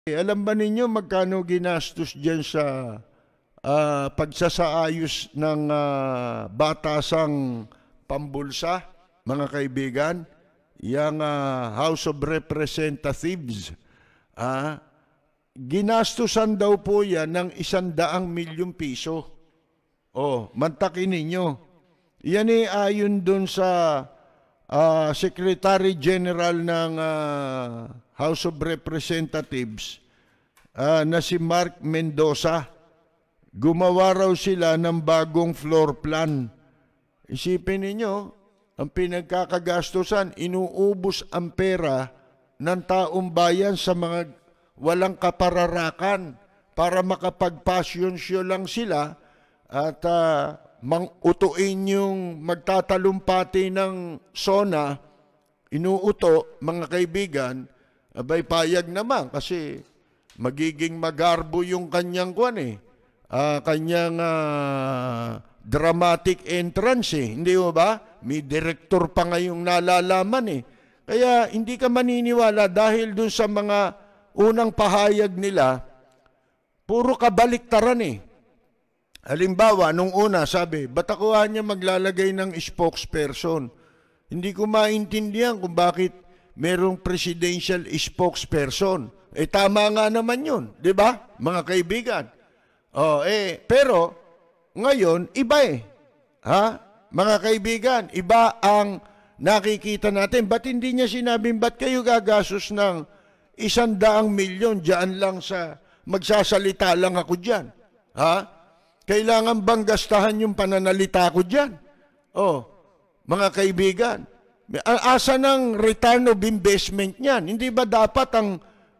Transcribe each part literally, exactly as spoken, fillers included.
Eh, alam ba ninyo magkano ginastos dyan sa uh, pagsasaayos ng uh, batasang pambulsa, mga kaibigan? Yang uh, House of Representatives, uh, ginastosan daw po yan ng isandaang milyong piso. Oh, mantakin ninyo. Yan ay ayon dun sa uh, Secretary General ng uh, House of Representatives uh, na si Mark Mendoza. Gumawa raw sila ng bagong floor plan. Isipin ninyo, ang pinagkakagastusan, inuubos ang pera ng taong bayan sa mga walang kapararakan para makapag-passion show lang sila at uh, mang-utuin yung magtatalumpati ng SONA, inuuto, mga kaibigan, abay payag naman kasi magiging magarbo yung kanyang kwan eh. Uh, kanyang uh, dramatic entrance eh. Hindi mo ba? May direktor pa ngayong nalalaman eh. Kaya hindi ka maniniwala dahil dun sa mga unang pahayag nila, puro kabaliktaran eh. Halimbawa, nung una sabi, ba't ako niya maglalagay ng spokesperson? Hindi ko maintindihan kung bakit merong presidential spokesperson. Eh tama nga naman yun, di ba, mga kaibigan? Oh, eh, pero ngayon, iba eh. Ha? Mga kaibigan, iba ang nakikita natin. Ba't hindi niya sinabing, ba't kayo gagasos ng isandaang milyon dyan lang sa, magsasalita lang ako dyan? Ha? Kailangan bang gastahan yung pananalita ko dyan? Oh, mga kaibigan, asa ng return of investment niyan? Hindi ba dapat ang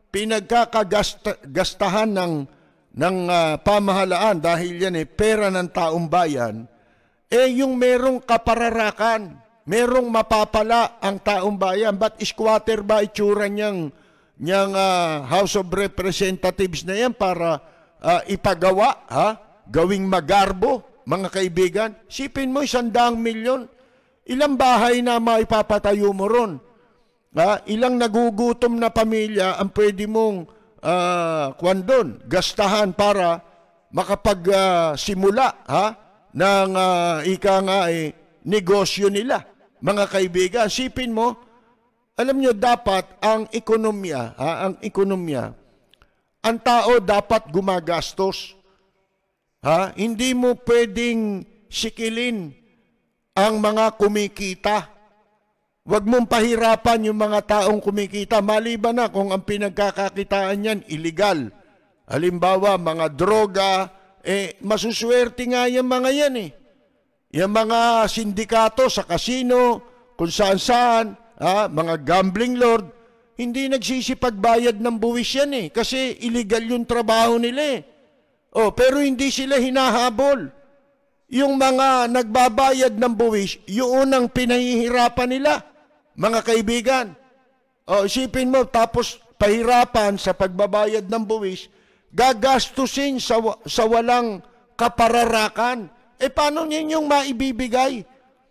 pinagkakagastahan ng ng uh, pamahalaan dahil yan eh pera ng taong bayan, eh yung merong kapararakan, merong mapapala ang taong bayan? Ba't squatter ba itsura niyang, niyang uh, House of Representatives na yan para uh, ipagawa, ha? Gawing magarbo, mga kaibigan? Sipin mo, isandaang milyon, ilang bahay na maipapatayo mo ron? Ha? Ilang nagugutom na pamilya ang pwede mong Uh, kwandon, gastahan para makapagsimula uh, ha, ng uh, ika nga eh, negosyo nila. Mga kaibigan, sipin mo, alam nyo dapat ang ekonomiya, ha, ang ekonomiya, ang tao dapat gumagastos. Ha? Hindi mo pwedeng sikilin ang mga kumikita. Huwag mong pahirapan yung mga taong kumikita. Maliban na kung ang pinagkakakitaan yan illegal. Halimbawa, mga droga, eh, masuswerte nga yung mga yan eh. Yung mga sindikato sa kasino, kung saan-saan, ah, mga gambling lord, hindi nagsisipagbayad ng buwis yan eh. Kasi illegal yung trabaho nila eh. Oh, pero hindi sila hinahabol. Yung mga nagbabayad ng buwis, yun ang pinahihirapan nila. Mga kaibigan, oh, isipin mo, tapos pahirapan sa pagbabayad ng buwis, gagastusin sa, sa walang kapararakan. Eh, paano ninyong maibibigay?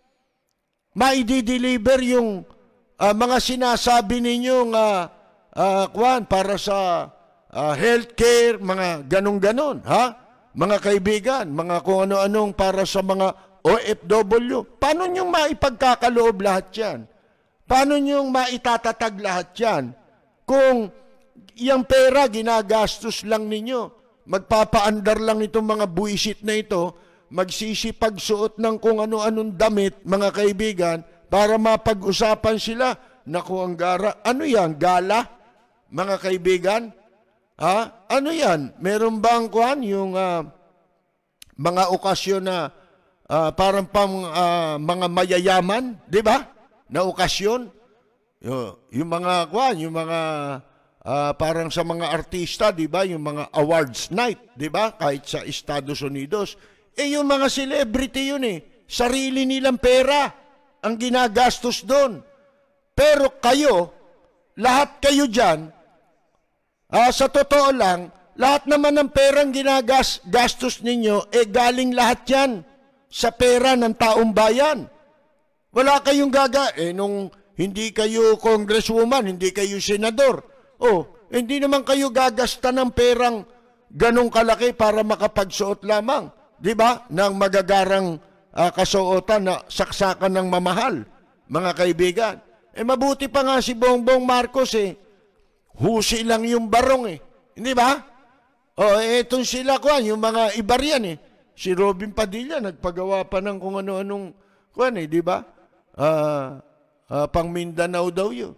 Maidi-deliver yung uh, mga sinasabi ninyong uh, uh, kwan, para sa uh, healthcare, mga ganong-ganon, ha? Mga kaibigan, mga kung ano-anong para sa mga O F W. Paano ninyong maipagkakaloob lahat yan? Paano niyong maitatatag lahat yan? Kung yung pera ginagastos lang ninyo, magpapaandar lang itong mga buwisit na ito, magsisipagsuot ng kung ano-anong damit, mga kaibigan, para mapag-usapan sila. Naku, ang gara. Ano yan? Gala? Mga kaibigan? Ha? Ano yan? Meron bang kuhan? Yung uh, mga okasyon na uh, parang pang uh, mga mayayaman? Di ba? Na okasyon, yung, yung mga kwan, yung mga uh, parang sa mga artista, di ba, yung mga awards night, di ba, kahit sa Estados Unidos, eh yung mga celebrity yun eh, sarili nilang pera ang ginagastos doon. Pero kayo, lahat kayo dyan, uh, sa totoo lang, lahat naman ng perang ginagastos ninyo, eh galing lahat yan sa pera ng taong bayan. Wala kayong gaga. Eh, nung hindi kayo congresswoman, hindi kayo senador. Oh, Hindi naman kayo gagasta ng perang ganong kalaki para makapagsuot lamang, di ba? Ng magagarang uh, kasuotan na saksakan ng mamahal, mga kaibigan. Eh mabuti pa nga si Bongbong Marcos eh, husi lang yung barong eh, hindi ba? O eh, etong sila kuan, yung mga ibaryan eh. Si Robin Padilla nagpagawa pa ng kung ano-anong kuan eh, di ba? Uh, uh, pang Mindanao daw yun.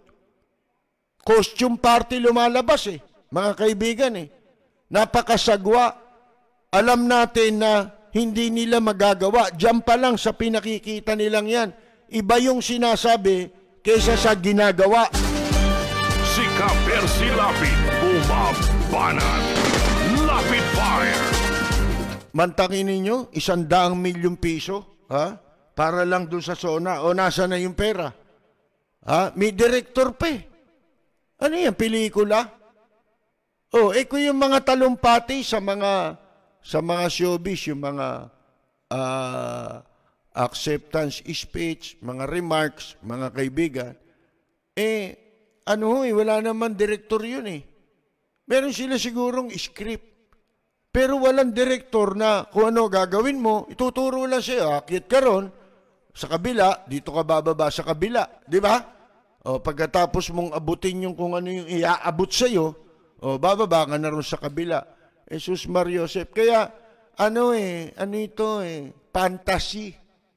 Costume party lumalabas eh, mga kaibigan eh. Napakasagwa. Alam natin na hindi nila magagawa. Diyan pa lang sa pinakikita nilang yan. Iba yung sinasabi kaysa sa ginagawa. Si Ka-Percy Lapid, bumabanat. Lapid Fire. Mantangin ninyo, isang daang milyong piso, ha? Para lang doon sa SONA. O nasa na yung pera? Ha? May director pa eh. Ano yan, pelikula? Oh, eh kung yung mga talumpati sa mga sa mga showbiz, yung mga uh, acceptance speech, mga remarks, mga kaibigan, eh, ano eh, wala naman direktor yun eh. Meron sila sigurong script. Pero walang direktor na kung ano gagawin mo, ituturo lang sa'yo, akit ka ron, sa kabila, dito ka bababa sa kabila, di ba? O pagkatapos mong abutin yung kung ano yung iaabot sa'yo, o bababa ka na ron sa kabila. Jesus Mario Joseph. Kaya, ano eh, ano ito eh, fantasy.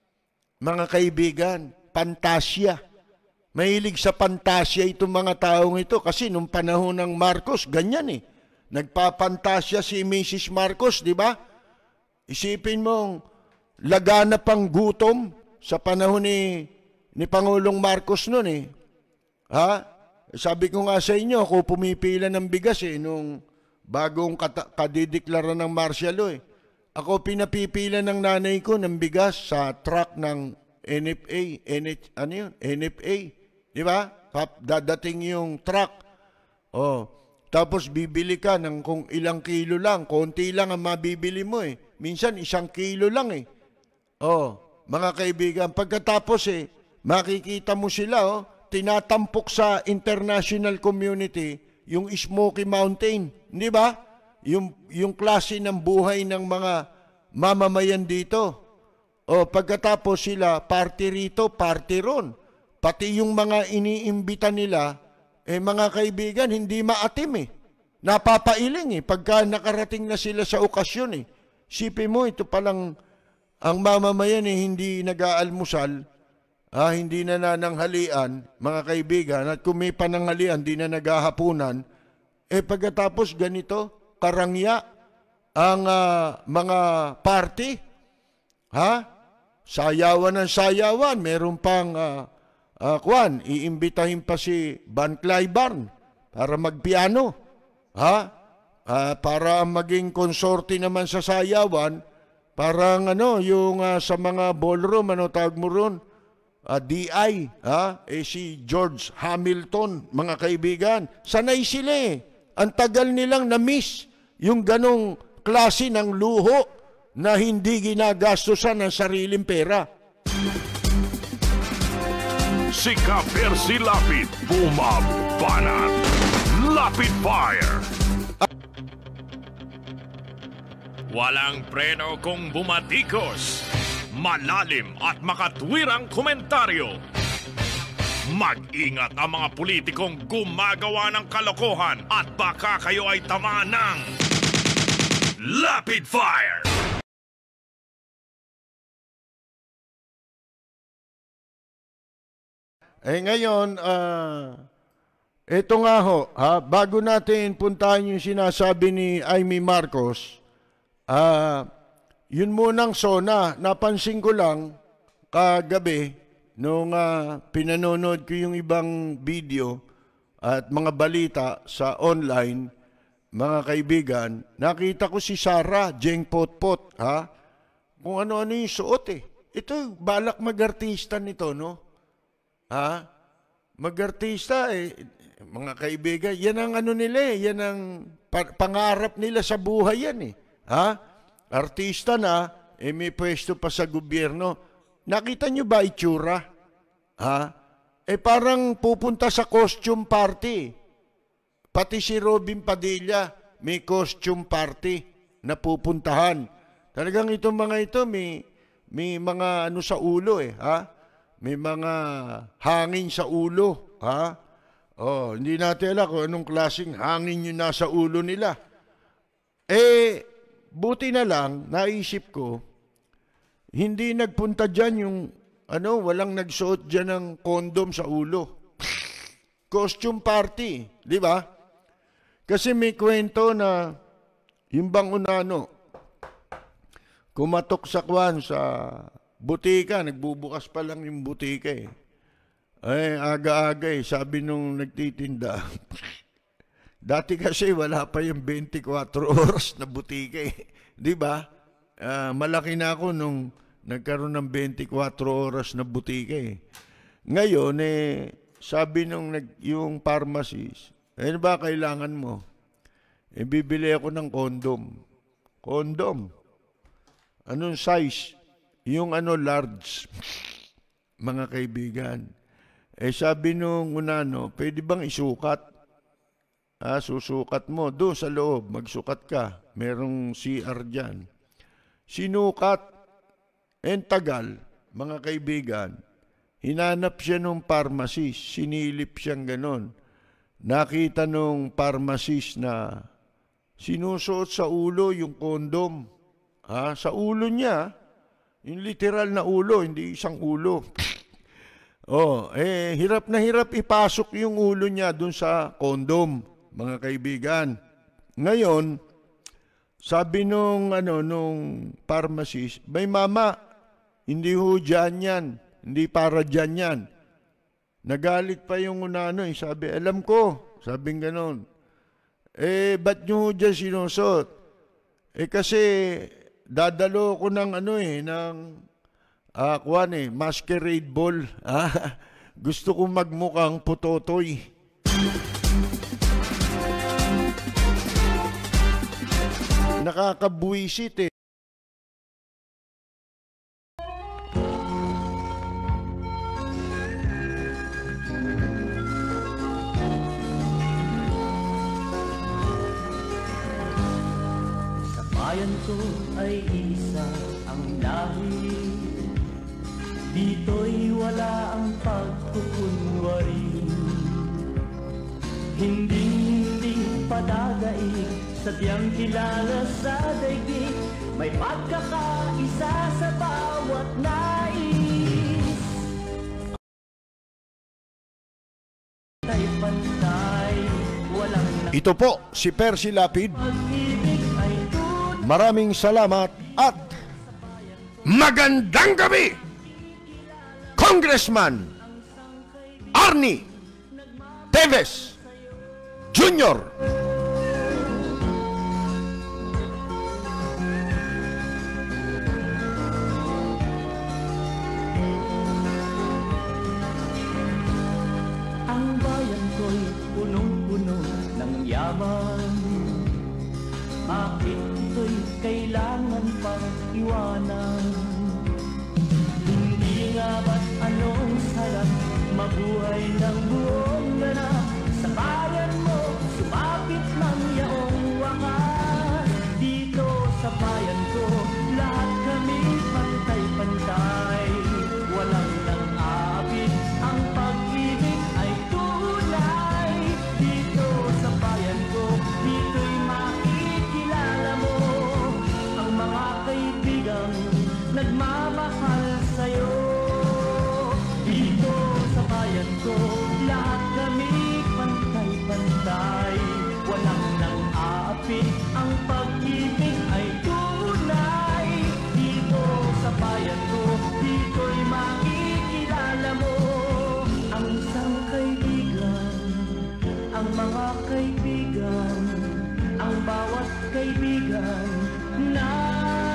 Mga kaibigan, fantasya. Mahilig sa fantasya itong mga taong ito kasi nung panahon ng Marcos, ganyan eh. Nagpapantasya si Missus Marcos, di ba? Isipin mong lagana pang gutom sa panahon ni, ni Pangulong Marcos noon eh. Ha? Sabi ko nga sa inyo, ako pumipila ng bigas eh, nung bagong kadideklara ng martial law eh. Ako pinapipila ng nanay ko ng bigas sa truck ng N F A, N H, ano yun? N F A, di ba? Dadating yung truck. Oh, tapos bibili ka ng kung ilang kilo lang, konti lang ang mabibili mo eh. Minsan isang kilo lang eh. Oh, mga kaibigan, pagkatapos eh, makikita mo sila oh, tinatampok sa international community yung Smoky Mountain, di ba? Yung, yung klase ng buhay ng mga mamamayan dito. O pagkatapos sila, party rito, party ron. Pati yung mga iniimbita nila, eh mga kaibigan, hindi maatim eh. Napapailing eh, pagka nakarating na sila sa okasyon eh. Sipin mo, ito palang ang mamamayan eh, hindi nag-aalmusal, ah, hindi na nananghalian, mga kaibigan, at kung may pananghalian, hindi na naghahapunan, eh pagkatapos ganito, karangya ang uh, mga party, ha? Sayawan ng sayawan, meron pang, uh, uh, kwan, iimbitahin pa si Van Cliburn para magpiano, ha? Uh, para maging konsorte naman sa sayawan, parang ano, yung uh, sa mga ballroom, ano tawag mo ron? Uh, D I, ha? Eh si George Hamilton, mga kaibigan. Sanay sila eh. Ang tagal nilang na-miss yung ganong klase ng luho na hindi ginagastusan ng sariling pera. Si Ka-Percy Lapid, bumabanat. Lapid Fire. Walang preno kung bumatikos. Malalim at makatwirang komentaryo. Mag-ingat ang mga politikong gumagawa ng kalokohan at baka kayo ay tamaan ng Lapid Fire! Eh ngayon, uh, ito nga ho, ha, bago natin puntahan yung sinasabi ni Amy Marcos, ah, uh, yun munang SONA, napansin ko lang kagabi nung uh, pinanonood ko yung ibang video at mga balita sa online, mga kaibigan, nakita ko si Sara Jeng Potpot, ha? Kung ano-ano yung suot eh. Ito, balak mag-artista nito, no? Ha? Mag-artista eh, mga kaibigan, yan ang ano nila eh, yan ang pa pangarap nila sa buhay yan eh. Ha? Artista na, eh may pwesto pa sa gobyerno. Nakita nyo ba itsura? Ha? Eh parang pupunta sa costume party. Pati si Robin Padilla, may costume party na pupuntahan. Talagang itong mga ito, may, may mga ano sa ulo eh, ha? May mga hangin sa ulo, ha? Oh, hindi natin alam kung anong klaseng hangin yung nasa ulo nila. Eh, buti na lang, naisip ko, hindi nagpunta dyan yung, ano, walang nagsuot dyan ng kondom sa ulo. Costume party, di ba? Kasi may kwento na yung bang unano, kumatok sa kwan sa butika, nagbubukas pa lang yung butika eh. Ay, aga-aga eh, sabi nung nagtitinda. Dati kasi wala pa yung twenty-four oras na butika eh. Di ba? Uh, malaki na ako nung nagkaroon ng twenty-four oras na butika eh. Ngayon eh, sabi nung nag, yung pharmacist, eh, ano ba kailangan mo? Eh, bibili ako ng kondom. Kondom? Anong size? Yung ano, large. Mga kaibigan. Eh, sabi nung unano, pwede bang isukat? Ah, susukat mo. Doon sa loob, magsukat ka. Merong C R dyan. Sinukat. En tagal, mga kaibigan, hinanap siya nung pharmacist. Sinilip siyang ganon. Nakita nung pharmacist na sinusuot sa ulo yung kondom. Ha? Sa ulo niya, yung literal na ulo, hindi isang ulo. Oh, eh, hirap na hirap ipasok yung ulo niya dun sa kondom, mga kaibigan. Ngayon, sabi nung, ano, nung pharmacist, may mama, hindi ho dyan yan, hindi para dyan yan. Nagalit pa yung unano eh. Sabi, alam ko. Sabing ganon. Eh, ba't nyo dyan sinusot? Eh, kasi dadalo ko ng ano eh, ng, ah, kuwan eh, masquerade ball. Ah, gusto kong magmukhang putotoy. Nakakabuisit eh. Bayan ko ay isa ang lahi, dito'y wala ang pagkukunwari. Hindi-hindi padagaig, sadyang kilala sa daigdig, may pagkakaisa sa bawat nais. Pantay-pantay, walang Ito po si Percy Lapid. pag-ibig ay Maraming salamat at magandang gabi, Congressman Arnie Teves Junior ang bayan ko'y punong-puno ng yaman. Bakit ito'y kailangan pang iwanan? Hindi nga ba't anong sarap mabuhay ng buong ganap? Sa bayan mo, sumapit ng yaong wakas. Dito sa bayan ko, lahat kami pantay-pantay. Walang nang-aabit, ang pag-ibig ay tunay. Dito sa bayan ko, dito'y makikilala mo ang mga kaibigang nagmamahal sa'yo. Dito sa bayan ko, lahat kami pantay-pantay. Walang nang-aapit, ang pag-ibig ay tunay. Dito sa bayan ko, dito'y makikilala mo ang isang kaibigan, ang mga kaibigan, ang bawat kaibigan na